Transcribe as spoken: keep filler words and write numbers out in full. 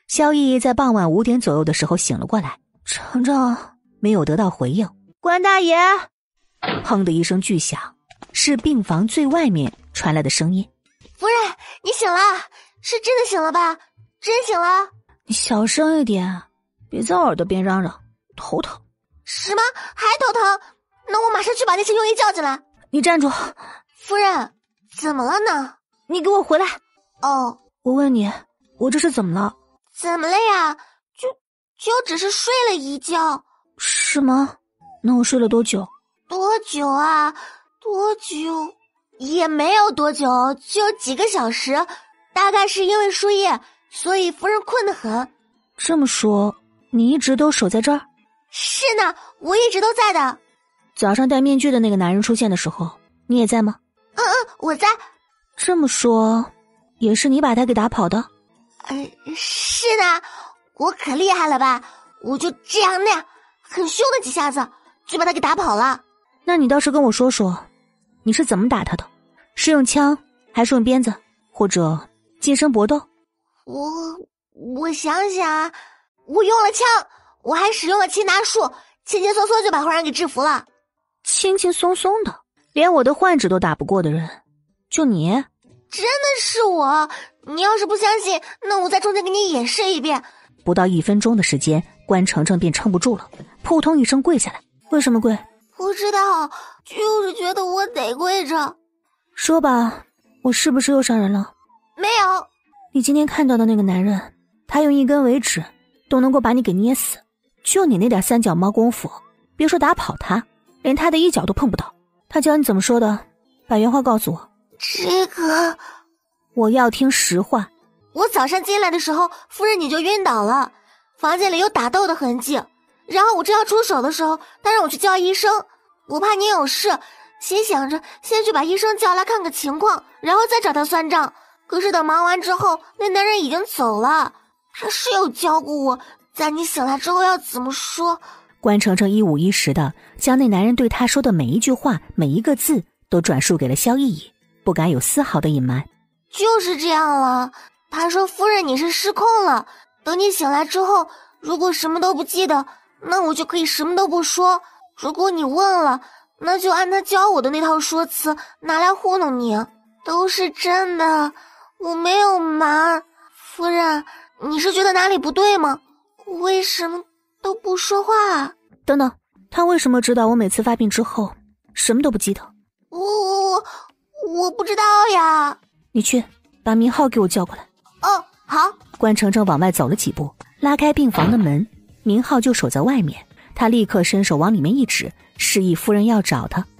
萧逸在傍晚五点左右的时候醒了过来，程程没有得到回应。关大爷！砰的一声巨响，是病房最外面传来的声音。 夫人，你醒了，是真的醒了吧？真醒了？ 你小声一点，别在耳朵边嚷嚷，头疼。 什么？还头疼？那我马上去把那些庸医叫进来。 你站住！ 夫人，怎么了呢？ 你给我回来！ 哦， 我问你，我这是怎么了？ 怎么了呀？就就只是睡了一觉。 是吗？那我睡了多久？ 多久啊？多久？也没有多久，就几个小时。大概是因为输液，所以夫人困得很。 这么说，你一直都守在这儿？ 是呢，我一直都在的。 早上戴面具的那个男人出现的时候，你也在吗？ 嗯嗯，我在。 这么说，也是你把他给打跑的？ 呃，是的，我可厉害了吧？我就这样那样，很凶的几下子，就把他给打跑了。 那你倒是跟我说说，你是怎么打他的？是用枪，还是用鞭子，或者近身搏斗？ 我我想想，我用了枪，我还使用了擒拿术，轻轻松松就把坏人给制服了。 轻轻松松的，连我的幻指都打不过的人，就你？ 真的是我。你要是不相信，那我再重新给你演示一遍。 不到一分钟的时间，关程程便撑不住了，扑通一声跪下来。为什么跪？ 不知道，就是觉得我得跪着。 说吧，我是不是又杀人了？ 没有。 你今天看到的那个男人，他用一根尾指都能够把你给捏死，就你那点三脚猫功夫，别说打跑他，连他的一脚都碰不到。他教你怎么说的？把原话告诉我。 这个我要听实话。 我早上进来的时候，夫人你就晕倒了，房间里有打斗的痕迹，然后我正要出手的时候，他让我去叫医生，我怕你有事，心想着先去把医生叫来看个情况，然后再找他算账。可是等忙完之后，那男人已经走了。他是有教过我在你醒来之后要怎么说。 关程程一五一十的将那男人对他说的每一句话每一个字都转述给了萧逸逸，不敢有丝毫的隐瞒。 就是这样了，他说夫人你是失控了，等你醒来之后，如果什么都不记得，那我就可以什么都不说，如果你问了，那就按他教我的那套说辞拿来糊弄你，都是真的，我没有瞒。夫人，你是觉得哪里不对吗？为什么都不说话？ 等等，他为什么知道我每次发病之后什么都不记得？ 我我我我不知道呀。 你去把明浩给我叫过来。 哦，好。 关程程往外走了几步，拉开病房的门，明浩就守在外面。他立刻伸手往里面一指，示意夫人要找他。